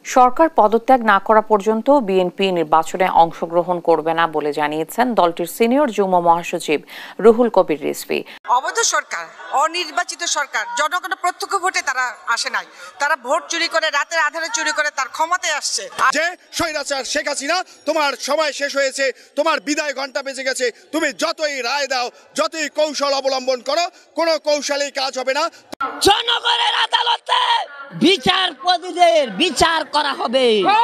সরকার পদত্যাগ না করা পর্যন্ত বিএনপি নির্বাচনে অংশগ্রহণ করবে না বলে জানিয়েছেন দলটির সিনিয়র যুগ্ম মহাসচিব রুহুল কবির রিজভী। অবৈধ সরকার, অনির্বাচিত সরকার, জনগণের প্রত্যক্ষ ভোটে তারা আসে নাই, তারা ভোট চুরি করে, রাতের আধারে চুরি করে তার ক্ষমতায় আসছে। যে স্বৈরাচার শেখ হাসিনা, তোমার সময় শেষ হয়েছে, তোমার বিদায় ঘন্টা বেজে গেছে। তুমি যতই রায় দাও, যতই কৌশল অবলম্বন করো, কোনো কৌশলেই কাজ হবে না। জনগণের আদালতে বিচারপতিদের বিচার করা হবে।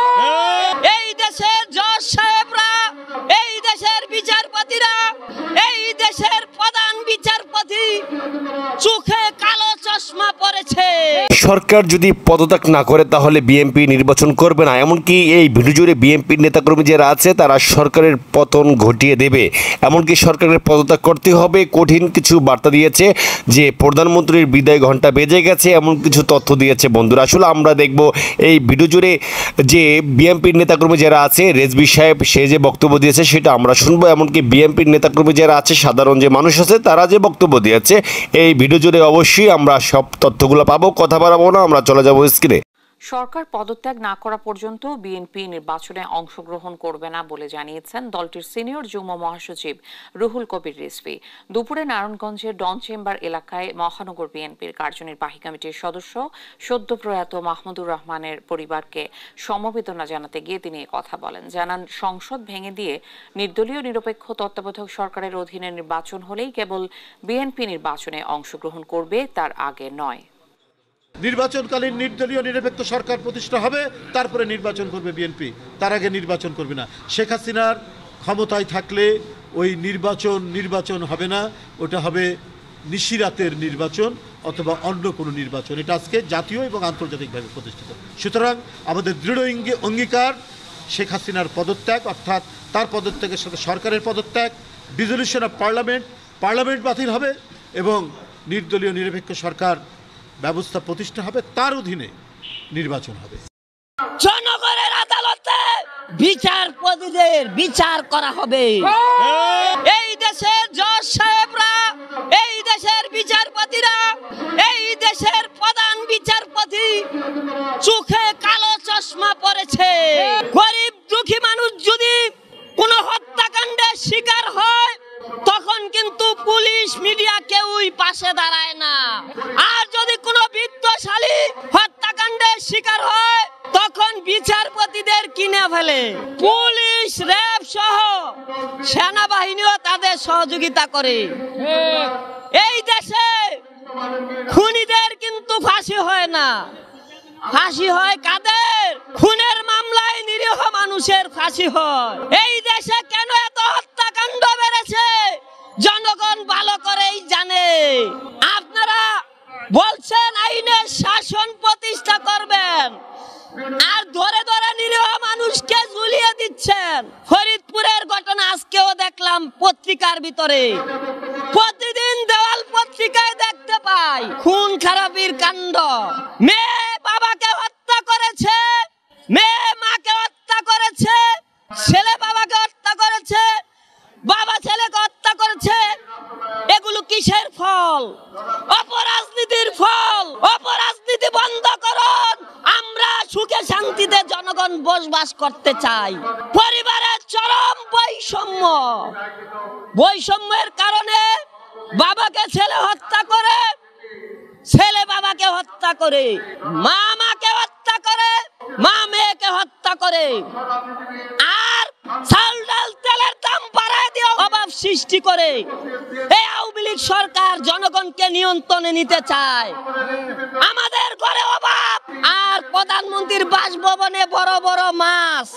এই দেশের জজ সাহেবরা, এই দেশের বিচারপতিরা, এই দেশের প্রধান বিচারপতি চোখে কালো চশমা পড়েছে। সরকার যদি পদত্যাগ না করে তাহলে বিএনপি নির্বাচন করবে না, এমনকি এই ভিডিও জুড়ে বিএনপির নেতাকর্মী যারা আছে তারা সরকারের পতন ঘটিয়ে দেবে, এমনকি সরকারের পদত্যাগ করতে হবে কঠিন কিছু বার্তা দিয়েছে, যে প্রধানমন্ত্রীর বিদায় ঘন্টা বেজে গেছে এমন কিছু তথ্য দিয়েছে। বন্ধুরা, আসলে আমরা দেখব এই ভিডিও জুড়ে যে বিএনপির নেতাকর্মী যারা আছে, রেজভী সাহেব সে যে বক্তব্য দিয়েছে সেটা আমরা শুনবো, এমনকি বিএনপির নেতাকর্মী যারা আছে, সাধারণ যে মানুষ আছে তারা যে বক্তব্য দিয়েছে, এই ভিডিও জুড়ে অবশ্যই আমরা সব তথ্যগুলো পাবো। কথা বাড়াবো না, আমরা চলে যাবো স্ক্রিনে। সরকার পদত্যাগ না করা পর্যন্ত বিএনপি নির্বাচনে অংশগ্রহণ করবে না বলে জানিয়েছেন দলটির সিনিয়র যুগ্ম মহাসচিব রুহুল কবির রিজভী। দুপুরে নারায়ণগঞ্জের ডন চেম্বার এলাকায় মহানগর বিএনপির কার্যনির্বাহী কমিটির সদস্য সদ্য প্রয়াত মাহমুদুর রহমানের পরিবারকে সমবেদনা জানাতে গিয়ে তিনি কথা বলেন। জানান, সংসদ ভেঙে দিয়ে নির্দলীয় নিরপেক্ষ তত্ত্বাবধায়ক সরকারের অধীনে নির্বাচন হলেই কেবল বিএনপি নির্বাচনে অংশগ্রহণ করবে, তার আগে নয়। নির্বাচনকালীন নির্দলীয় নিরপেক্ষ সরকার প্রতিষ্ঠা হবে, তারপরে নির্বাচন করবে বিএনপি, তার আগে নির্বাচন করবে না। শেখ হাসিনার ক্ষমতায় থাকলে ওই নির্বাচন হবে না, ওটা হবে নিশিরাতের নির্বাচন অথবা অন্য কোনো নির্বাচন। এটা আজকে জাতীয় এবং আন্তর্জাতিকভাবে প্রতিষ্ঠিত। সুতরাং আমাদের দৃঢ় অঙ্গীকার শেখ হাসিনার পদত্যাগ, অর্থাৎ তার পদত্যাগের সাথে সরকারের পদত্যাগ, ডিসলিউশন অফ পার্লামেন্ট বাতিল হবে এবং নির্দলীয় নিরপেক্ষ সরকার ব্যবস্থা প্রতিষ্ঠা হবে, তার অধীনে নির্বাচন হবে। জনগণের আদালতে বিচারপতিদের বিচার করা হবে। এই দেশের জজ সাহেবরা, এই দেশের বিচারপতিরা, এই দেশের প্রধান বিচারপতি চোখে কালো চশমা পড়েছে। গরিব দুঃখী মানুষ যদি কোনো হত্যাকাণ্ডের শিকার হয় তখন কিন্তু পুলিশ মিডিয়া কেউই পাশে দাঁড়ায় না। আর যদি কোনো বিত্তশালী হত্যাকাণ্ডের শিকার হয় তখন বিচারপতিদের কিনে ফেলে। পুলিশ, র্যাব সহ সেনাবাহিনীও তাদের সহযোগিতা করে। এই দেশে খুনিদের কিন্তু ফাঁসি হয় না, ফাঁসি হয় কাদের? খুনের মামলায় নিরীহ মানুষের ফাঁসি হয়। এই দেশে কেন এত হত্যাকাণ্ড বেড়েছে জনগণ ভালো করেই জানে। আপনারা বলছেন আইনের শাসন প্রতিষ্ঠা করবেন, আর ধরে ধরে নিরীহ মানুষকে ঝুলিয়ে দিচ্ছেন। ফরিদপুরের ঘটনা আজকেও দেখলাম পত্রিকার ভিতরে, প্রতিদিন দেওয়াল পত্রিকায় দেখতে পাই খুন খারাপির কাণ্ড। মেয়ে বাবাকে হত্যা করেছে, মেয়ে মাকে হত্যা করেছে, ছেলে বাবাকে হত্যা করেছে, বাবা ছেলেকে হত্যা করেছে। এগুলো কিসের ফল? অপরাজনীতির ফল। অপরাজনীতি বন্ধ করুন। আমরা সুখে শান্তিতে জনগণ বসবাস করতে চাই। পরিবারের চরম বৈষম্যের কারণে বাবাকে ছেলে হত্যা করে, ছেলে বাবাকে হত্যা করে, মা মাকে হত্যা করে, মা মেয়েকে হত্যা করে, আর চাল ডাল তেলের দাম বাড়ায় দিয়ে অভাব সৃষ্টি করে। এই আওয়ামী লীগ সরকার জনগণকে নিয়ন্ত্রণে নিতে চায়। আমাদের ঘরে অভাব, আর প্রধানমন্ত্রীর বাসভবনে বড় বড় মাছ,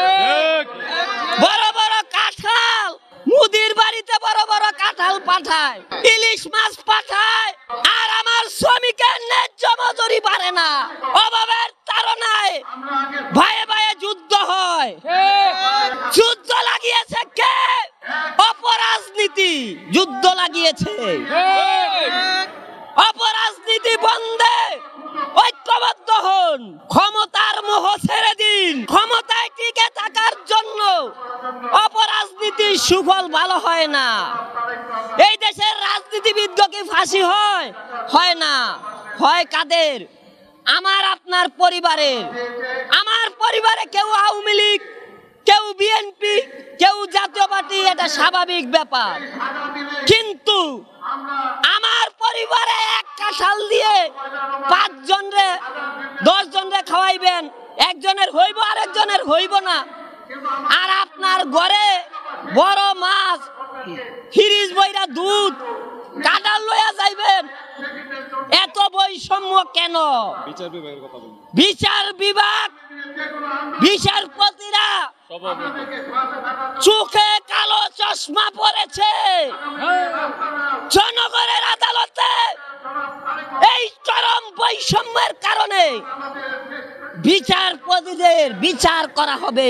বড় বড় কাঁঠাল, মুদির বাড়িতে বড় বড় কাঁঠাল পাঠায়, ইলিশ মাছ পাঠায়, আর আমার শ্রমিকের ন্যায্য মজুরি বাড়ে না। অভাবের তাড়নায় ভাইয়ে ভাইয়ে যুদ্ধ হয়। যুদ্ধ লাগিয়েছে কে? অপরাজনীতি যুদ্ধ লাগিয়েছে। অপরাজনীতি বন্ধে ঐক্যবদ্ধ হন। ক্ষমতার মোহ ছেড়ে দিন। ক্ষমতায় টিকে থাকার জন্য অপরাজনীতির সুফল ভালো হয় না। এই দেশের রাজনীতিবিদকে কি ফাঁসি হয়? হয় না। হয় কাদের? আমার আপনার পরিবারের। আমার পরিবারে কেউ আওয়ামী লীগ, কেউ বিএনপি, কেউ জাতীয় পার্টি, এটা স্বাভাবিক ব্যাপার। কিন্তু আমার পরিবারে এক কাঁঠাল দিয়ে 5 জনরে 10 জনরে খাওয়াইবেন, একজনের হইব আর একজনের হইব না। আর আপনার ঘরে বড় মাছ, ফ্রিজ বইরা দুধ, কাঁঠাল লইয়া যাইবেন, এত বৈষম্য কেন? বিচার বিভাগ, বিচারপতিরা চোখে কালো চশমা পড়েছে। জনগণের আদালতে এই চরম বৈষম্যের কারণে বিচারপতিদের বিচার করা হবে।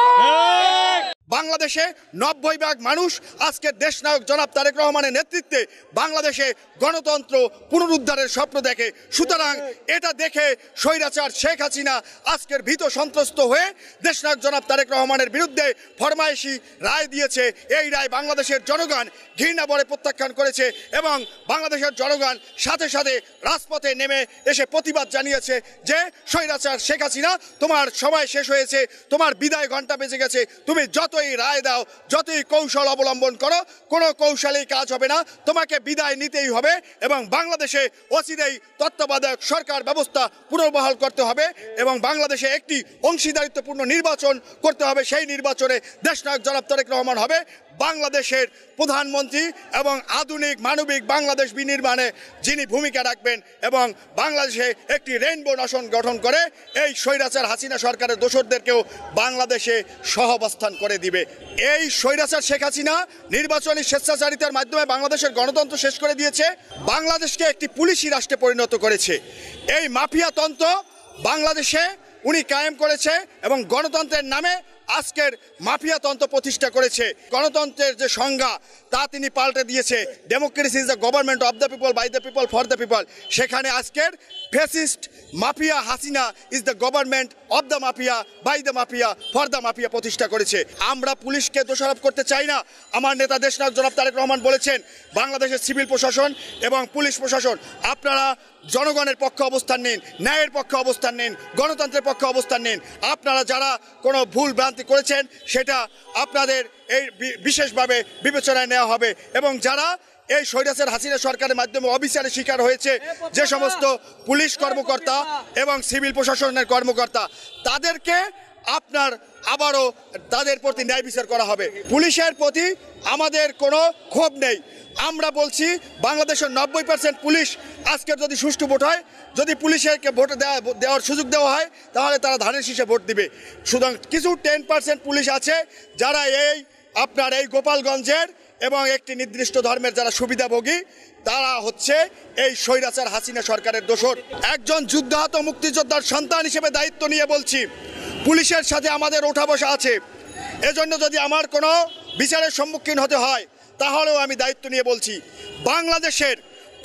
বাংলাদেশে 90% মানুষ আজকে দেশনায়ক জনাব তারেক রহমানের নেতৃত্বে বাংলাদেশে গণতন্ত্র পুনরুদ্ধারের স্বপ্ন দেখে। সুতরাং এটা দেখে স্বৈরাচার শেখ হাসিনা আজকের ভীত সন্ত্রস্ত হয়ে দেশনায়ক জনাব তারেক রহমানের বিরুদ্ধে ফরমায়েশি রায় দিয়েছে। এই রায় বাংলাদেশের জনগণ ঘৃণা ভরে প্রত্যাখ্যান করেছে এবং বাংলাদেশের জনগণ সাথে সাথে রাজপথে নেমে এসে প্রতিবাদ জানিয়েছে যে স্বৈরাচার শেখ হাসিনা, তোমার সময় শেষ হয়েছে, তোমার বিদায় ঘণ্টা বেজে গেছে। তুমি যতই রায় দাও, যতই কৌশল অবলম্বন করো, কোনো কৌশলেই কাজ হবে না, তোমাকে বিদায় নিতেই হবে এবং বাংলাদেশে অচিরেই তত্ত্বাবধায়ক সরকার ব্যবস্থা পুনর্বহাল করতে হবে এবং বাংলাদেশে একটি অংশীদারিত্বপূর্ণ নির্বাচন করতে হবে। সেই নির্বাচনে দেশনায়ক জনাব তারেক রহমান হবে বাংলাদেশের প্রধানমন্ত্রী এবং আধুনিক মানবিক বাংলাদেশ বিনির্মাণে যিনি ভূমিকা রাখবেন এবং বাংলাদেশে একটি রেইনবো নেশন গঠন করে এই স্বৈরাচার হাসিনা সরকারের দোসরদেরকেও বাংলাদেশে সহাবস্থান করে দিবে। এই স্বৈরাচার শেখ হাসিনা নির্বাচনী স্বেচ্ছাচারিতার মাধ্যমে বাংলাদেশের গণতন্ত্র শেষ করে দিয়েছে, বাংলাদেশকে একটি পুলিশি রাষ্ট্রে পরিণত করেছে। এই মাফিয়াতন্ত্র বাংলাদেশে উনি কায়েম করেছে এবং গণতন্ত্রের নামে আজকের মাফিয়াতন্ত্র প্রতিষ্ঠা করেছে। গণতন্ত্রের যে সংজ্ঞা তা তিনি পাল্টে দিয়েছে। Democracy is the government of the people, by the people, for the people. সেখানে আজকের fascist mafia Hasina is the government of the mafia, by the mafia, for the mafia প্রতিষ্ঠা করেছে। আমরা পুলিশকে দোষারোপ করতে চাই না। আমার নেতা দেশনায়ক জনাব তারেক রহমান বলেছেন বাংলাদেশের সিভিল প্রশাসন এবং পুলিশ প্রশাসন আপনারা জনগণের পক্ষে অবস্থান নিন, ন্যায়ের পক্ষে অবস্থান নিন, গণতন্ত্রের পক্ষে অবস্থান নিন। আপনারা যারা কোনো ভুল ভ্রান্তি করেছেন সেটা আপনাদের এই বিশেষভাবে বিবেচনায় নেওয়া হবে এবং যারা এই স্বৈরাচার হাসিনা সরকারের মাধ্যমে অবিচারের শিকার হয়েছে, যে সমস্ত পুলিশ কর্মকর্তা এবং সিভিল প্রশাসনের কর্মকর্তা, তাদেরকে আপনার আবারও তাদের প্রতি ন্যায় বিচার করা হবে। পুলিশের প্রতি আমাদের কোনো ক্ষোভ নেই। আমরা বলছি বাংলাদেশের 90% পুলিশ আজকের যদি সুষ্ঠু ভোট হয়, যদি পুলিশেরকে ভোট দেওয়ার সুযোগ দেওয়া হয় তাহলে তারা ধানের শীষে ভোট দিবে। সুতরাং কিছু 10% পুলিশ আছে যারা আপনার এই গোপালগঞ্জের এবং একটি নির্দিষ্ট ধর্মের যারা সুবিধাভোগী, তারা হচ্ছে এই স্বৈরাচার হাসিনা সরকারের দোসর। একজন যুদ্ধাহত মুক্তিযোদ্ধার সন্তান হিসেবে দায়িত্ব নিয়ে বলছি পুলিশের সাথে আমাদের ওঠা বসা আছে। এজন্য যদি আমার কোনো বিচারের সম্মুখীন হতে হয় তাহলেও আমি দায়িত্ব নিয়ে বলছি বাংলাদেশের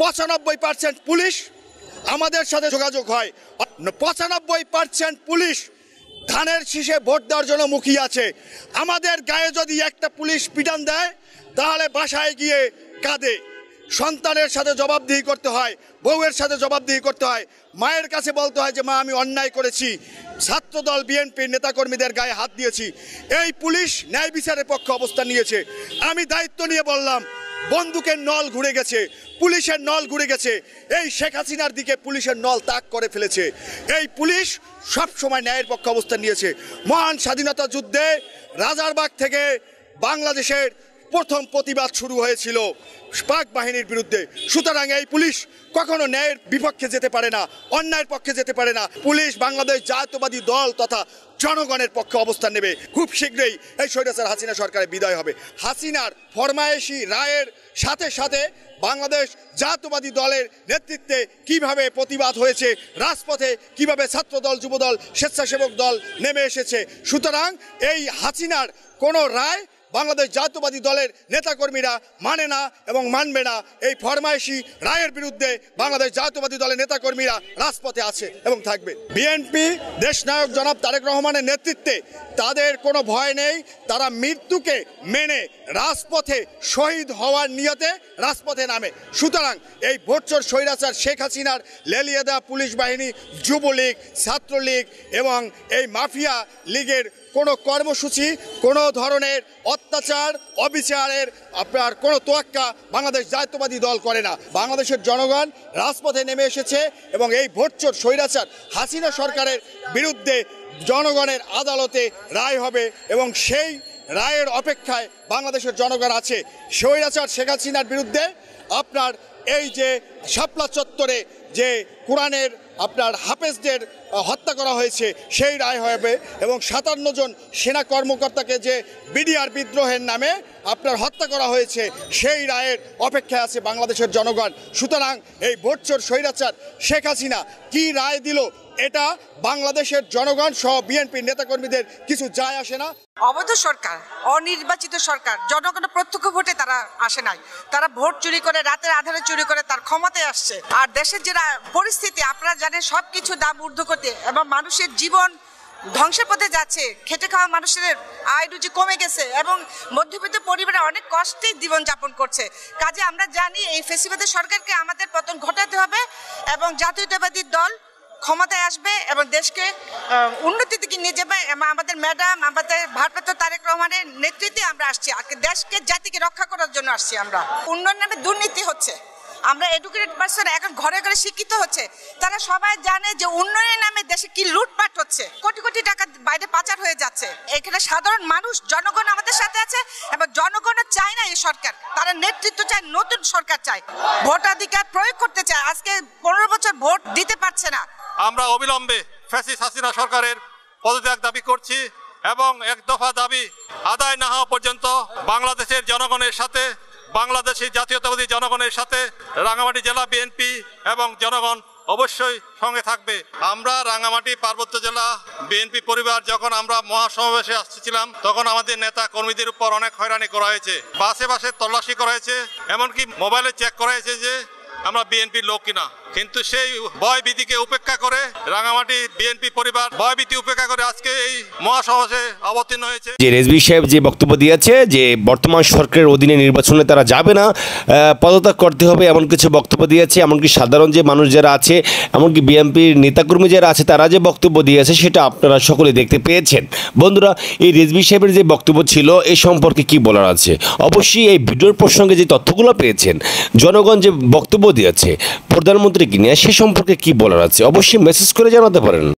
95% পুলিশ আমাদের সাথে যোগাযোগ হয়। 95% পুলিশ ধানের শীষে ভোট দেওয়ার জন্য মুখিয়ে আছে। আমাদের গায়ে যদি একটা পুলিশ পিটান দেয় তাহলে বাসায় গিয়ে কাঁদে। সন্তানের সাথে জবাবদিহি করতে হয়, বউয়ের সাথে জবাবদিহি করতে হয়, মায়ের কাছে বলতে হয় যে মা আমি অন্যায় করেছি, ছাত্রদল বিএনপির নেতাকর্মীদের গায়ে হাত দিয়েছি। এই পুলিশ ন্যায় বিচারের পক্ষে অবস্থান নিয়েছে। আমি দায়িত্ব নিয়ে বললাম বন্দুকের নল ঘুরে গেছে, পুলিশের নল ঘুরে গেছে। এই শেখ হাসিনার দিকে পুলিশের নল তাক করে ফেলেছে। এই পুলিশ সব সময় ন্যায়ের পক্ষে অবস্থান নিয়েছে। মহান স্বাধীনতা যুদ্ধে রাজারবাগ থেকে বাংলাদেশের প্রথম প্রতিবাদ শুরু হয়েছিল পাক বাহিনীর বিরুদ্ধে। সুতরাং এই পুলিশ কখনো ন্যায়ের বিপক্ষে যেতে পারে না, অন্যায়ের পক্ষে যেতে পারে না। পুলিশ বাংলাদেশ জাতীয়তাবাদী দল তথা জনগণের পক্ষে অবস্থান নেবে। খুব শীঘ্রই এই স্বৈরাচার হাসিনা সরকারের বিদায় হবে। হাসিনার ফরমায়েশি রায়ের সাথে সাথে বাংলাদেশ জাতীয়তাবাদী দলের নেতৃত্বে কিভাবে প্রতিবাদ হয়েছে, রাজপথে কিভাবে ছাত্রদল, যুবদল, স্বেচ্ছাসেবক দল নেমে এসেছে। সুতরাং এই হাসিনার কোনো রায় বাংলাদেশ জাতীয়তাবাদী দলের নেতাকর্মীরা মানে না এবং মানবে না। এই ফরমায়েশি রায়ের বিরুদ্ধে বাংলাদেশ জাতীয়তাবাদী দলের নেতাকর্মীরা রাজপথে আছে এবং থাকবে। বিএনপি দেশনায়ক জনাব তারেক রহমানের নেতৃত্বে তাদের কোনো ভয় নেই, তারা মৃত্যুকে মেনে রাজপথে শহীদ হওয়ার নিয়তে রাজপথে নামে। সুতরাং এই ভোটচোর স্বৈরাচার শেখ হাসিনার লেলিয়ে দেওয়া পুলিশ বাহিনী, যুবলীগ, ছাত্রলীগ এবং এই মাফিয়া লীগের কোনো কর্মসূচি, কোনো ধরনের অত্যাচার, অবিচারের আপনার কোনো তোয়াক্কা বাংলাদেশ জাতীয়তাবাদী দল করে না। বাংলাদেশের জনগণ রাজপথে নেমে এসেছে এবং এই ভোটচোর স্বৈরাচার হাসিনা সরকারের বিরুদ্ধে জনগণের আদালতে রায় হবে এবং সেই রায়ের অপেক্ষায় বাংলাদেশের জনগণ আছে। স্বৈরাচার শেখ হাসিনার বিরুদ্ধে আপনার এই যে শাপলা চত্বরে যে কোরআনের আপনার হাফেজদের হত্যা করা হয়েছে সেই রায় হবে এবং 57 জন সেনা কর্মকর্তাকে যে বিডিআর বিদ্রোহের নামে আপনার হত্যা করা হয়েছে সেই রায়ের অপেক্ষায় আছে বাংলাদেশের জনগণ। সুতরাং এই ভোটচোর স্বৈরাচার শেখ হাসিনা কি রায় দিল এটা বাংলাদেশের জনগণ সহ বিএনপির নেতাকর্মীদের কিছু যায় আসে না। অবৈধ সরকার, অনির্বাচিত সরকার, জনগণের প্রত্যক্ষ ভোটে তারা আসে নাই, তারা ভোট চুরি করে রাতের আধারে চুরি করে তার ক্ষমতায় আসছে। আর দেশের যে পরিস্থিতি আপনারা জানেন, সবকিছু দাম ঊর্ধ্ব করতে এবং মানুষের জীবন ধ্বংসের পথে যাচ্ছে, খেটে খাওয়া মানুষের আয় রুজি কমে গেছে এবং মধ্যবিত্ত পরিবারে অনেক কষ্টে জীবন যাপন করছে। কাজে আমরা জানি এই ফ্যাসিবাদী সরকারকে আমাদের পতন ঘটাতে হবে এবং জাতীয়তাবাদী দল ক্ষমতায় আসবে এবং দেশকে উন্নতির দিকে নিয়ে যাবে। আমাদের ম্যাডাম, আমাদের ভারপ্রাপ্ত তারেক রহমানের নেতৃত্বে আমরা আসছি, দেশকে জাতিকে রক্ষা করার জন্য আসছি। আমরা উন্নয়ন নামে দুর্নীতি হচ্ছে, আমরা এডুকেটেড পারসন এখন ঘরে ঘরে শিক্ষিত হচ্ছে, তারা সবাই জানে যে উন্নয়নের নামে দেশে কি লুটপাট হচ্ছে, কোটি কোটি টাকা বাইরে পাচার হয়ে যাচ্ছে। এখানে সাধারণ মানুষ, জনগণ আমাদের সাথে আছে এবং জনগণও চায় না এই সরকার, তারা নেতৃত্ব চায়, নতুন সরকার চায়, ভোটাধিকার প্রয়োগ করতে চায়। আজকে 15 বছর ভোট দিতে পারছে না। আমরা অবিলম্বে ফ্যাসিস্ট হাসিনা সরকারের পদত্যাগ দাবি করছি এবং এক দফা দাবি আদায় না হওয়া পর্যন্ত বাংলাদেশের জনগণের সাথে, বাংলাদেশি জাতীয়তাবাদী জনগণের সাথে রাঙামাটি জেলা বিএনপি এবং জনগণ অবশ্যই সঙ্গে থাকবে। আমরা রাঙামাটি পার্বত্য জেলা বিএনপি পরিবার যখন আমরা মহাসমাবেশে আসছিলাম তখন আমাদের নেতা কর্মীদের উপর অনেক হয়রানি করা হয়েছে, বাসে বাসে তল্লাশি করা হয়েছে, এমনকি মোবাইলে চেক করা হয়েছে যে আমরা বিএনপির লোক কিনা। কিন্তু সেই ভয় ভীতিকে উপেক্ষা করে রাঙামাটি বিএনপি পরিবার ভয় ভীতি উপেক্ষা করে আজকে এই মহাসমাবেশে অবতীর্ণ হয়েছে। যে রেজভী সাহেব যে বক্তব্য দিয়েছে যে বর্তমান সরকারের অধীনে নির্বাচনে তারা যাবে না, পদত্যাগ করতে হবে, এমন কিছু বক্তব্য দিয়েছে। এমনকি সাধারণ যে মানুষ যারা আছে, এমনকি বিএনপির নেতাকর্মী যারা আছে, তারা যে বক্তব্য দিয়েছে সেটা আপনারা সকলে দেখতে পেয়েছেন। বন্ধুরা, এই রেজভী সাহেবের যে বক্তব্য ছিল এ সম্পর্কে কি বলার আছে? অবশ্যই এই ভিডিওর প্রসঙ্গে যে তথ্যগুলো পেয়েছেন, জনগণ যে বক্তব্য দিয়েছে প্রধানমন্ত্রী কি নিয়ে, সে সম্পর্কে কি বলার আছে অবশ্যই মেসেজ করে জানাতে পারেন।